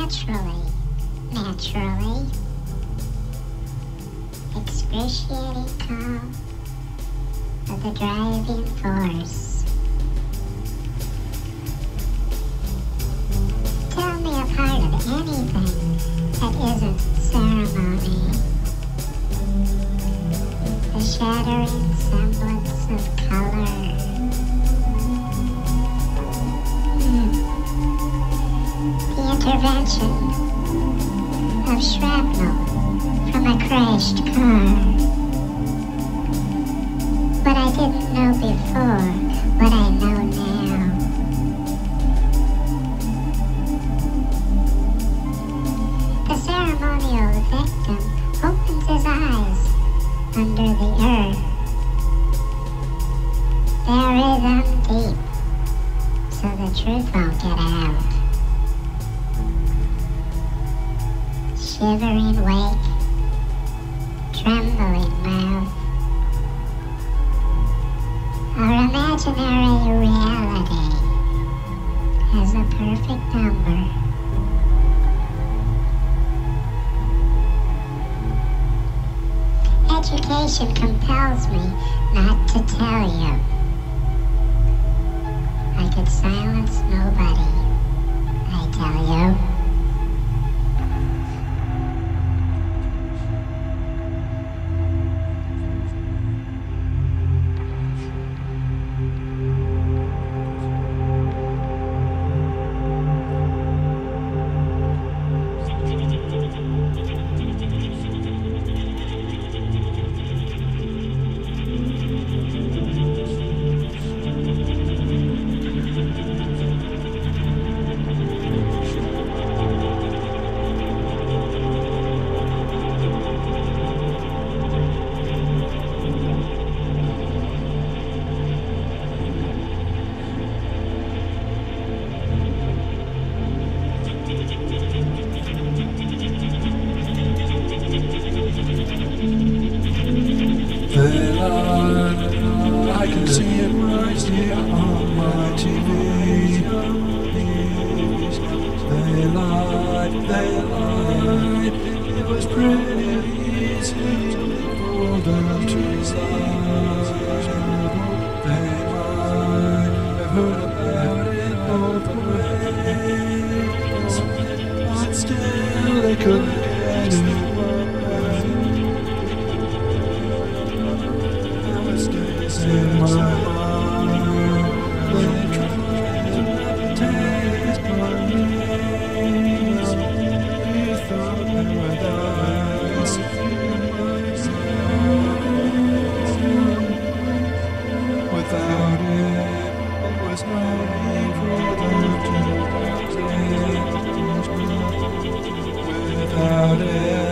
naturally, excruciating calm of the driving force. Tell me a part of anything that isn't ceremony. The shattering semblance of color. The intervention of shrapnel from a crashed car. What I didn't know before, what I know now. The ceremonial victim opens his eyes under the earth. Bury them deep so the truth won't get out. Shivering wake, trembling mouth. Our imaginary reality has a perfect number. Education compels me not to tell you. I could silence nobody, I tell you. I can see it right here on my TV. They lied, it was pretty easy for them to lie. They might have heard about it both ways, but still they couldn't get it. In my mind, they tried to replicate my knees. We thought paradise without it, there was no need for them to take. Without it.